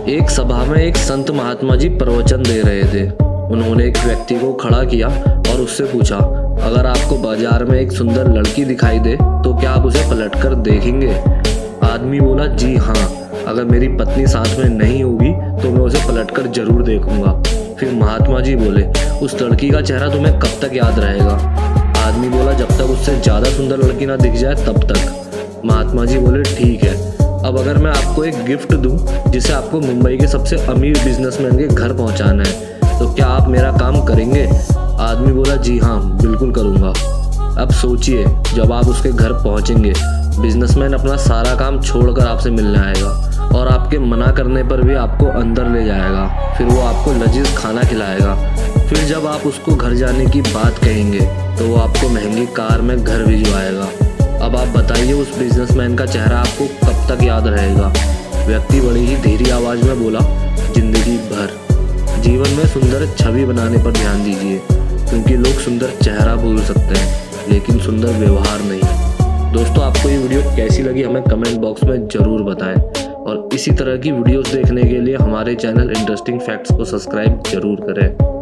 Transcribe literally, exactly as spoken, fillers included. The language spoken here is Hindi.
एक सभा में एक संत महात्मा जी प्रवचन दे रहे थे। उन्होंने एक व्यक्ति को खड़ा किया और उससे पूछा, अगर आपको बाजार में एक सुंदर लड़की दिखाई दे तो क्या आप उसे पलटकर देखेंगे? आदमी बोला, जी हाँ, अगर मेरी पत्नी साथ में नहीं होगी तो मैं उसे पलटकर जरूर देखूंगा। फिर महात्मा जी बोले, उस लड़की का चेहरा तुम्हें कब तक याद रहेगा? आदमी बोला, जब तक उससे ज़्यादा सुंदर लड़की ना दिख जाए तब तक। महात्मा जी बोले, ठीक है, अब अगर मैं आपको एक गिफ्ट दूं जिसे आपको मुंबई के सबसे अमीर बिजनेसमैन के घर पहुंचाना है तो क्या आप मेरा काम करेंगे? आदमी बोला, जी हाँ, बिल्कुल करूँगा। अब सोचिए, जब आप उसके घर पहुंचेंगे, बिजनेसमैन अपना सारा काम छोड़कर आपसे मिलने आएगा और आपके मना करने पर भी आपको अंदर ले जाएगा। फिर वो आपको लजीज खाना खिलाएगा। फिर जब आप उसको घर जाने की बात कहेंगे तो वो आपको महंगी कार में घर भिजवाएगा। अब आप बताइए, उस बिजनेसमैन का चेहरा आपको कब तक याद रहेगा? व्यक्ति बड़ी ही धीरे आवाज में बोला, जिंदगी भर। जीवन में सुंदर छवि बनाने पर ध्यान दीजिए, क्योंकि लोग सुंदर चेहरा भूल सकते हैं लेकिन सुंदर व्यवहार नहीं। दोस्तों, आपको ये वीडियो कैसी लगी हमें कमेंट बॉक्स में ज़रूर बताएं और इसी तरह की वीडियोस देखने के लिए हमारे चैनल इंटरेस्टिंग फैक्ट्स को सब्सक्राइब जरूर करें।